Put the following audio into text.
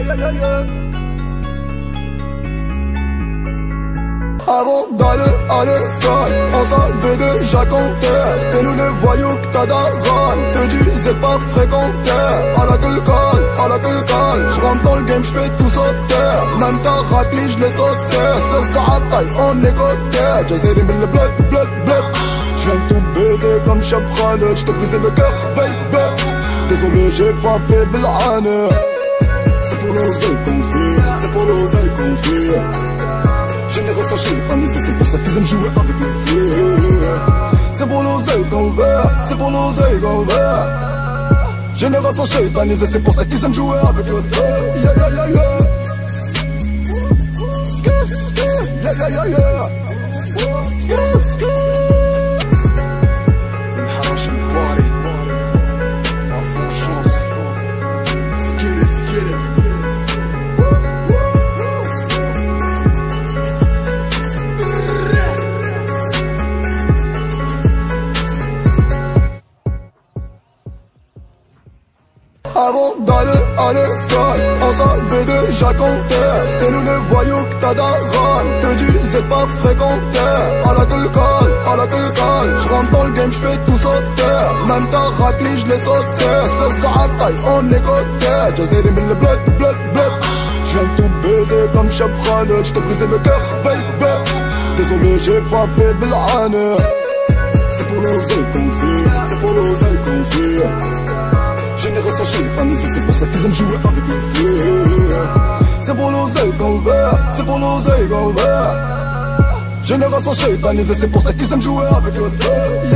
Avant d'aller à l'école, on savait déjà compter. C'était nous les voyous que ta daronne te disait pas fréquenter. À la gueule colle, j'rentre dans le game, j'fais tout sauter. Même ta raclie, j'l'ai sauté. Espèce de rataille, on est coté. J'essaie mis le bled. J'viens de tout baiser comme Chabrane. J't'ai brisé le cœur, baby. Désolé, j'ai pas fait blâne. C'est pour l'oseille qu'on vit, c'est pour l'oseille qu'on vit. Génération chétanisée, c'est pour ça qu'ils aiment jouer avec le feu. C'est pour l'oseille qu'on veut, c'est pour l'oseille qu'on veut. Génération chétanisée, c'est pour ça qu'ils aiment jouer avec le feu. Yeah, yeah, yeah, yeah. Yeah, yeah, yeah, yeah. Avant d'aller à l'école, on savait déjà compter. C'était nous les voyous que ta daronne te disait pas fréquenter. À la gueule colle, j'rentre dans le game, j'fais tout sauter. Même ta raclie, j'l'ai sauté. Espèce de rataille, on est coté. J'essaie mis le bled. J'viens de tout baiser comme Chabrane. J't'ai brisé le cœur, baby. Désolé, j'ai pas fait blâne. C'est pour l'oseille qu'on vit, c'est pour l'oseille qu'on vit. Génération chétanisée, c'est pour ça qu'ils aiment jouer avec le feu. C'est pour l'oseille qu'on veut, c'est pour l'oseille qu'on veut. Génération chétanisée, c'est pour ça qu'ils aiment jouer avec le feu.